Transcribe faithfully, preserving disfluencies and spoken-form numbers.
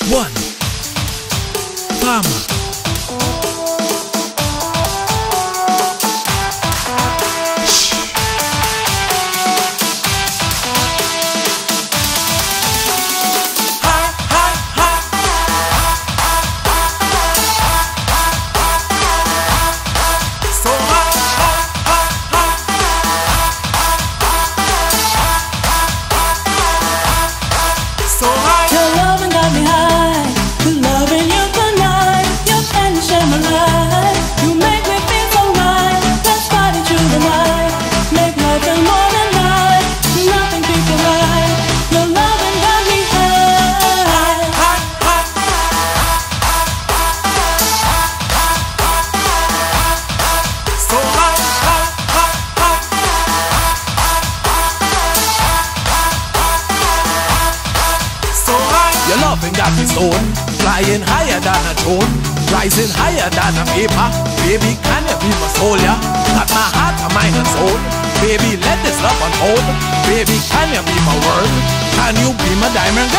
One Farmer. Your loving got me stoned, flying higher than a drone, rising higher than a vapor. Baby, can you be my soul, yeah? Got my heart, my mind and soul. Baby, let this love unfold. Baby, can you be my world? Can you be my diamond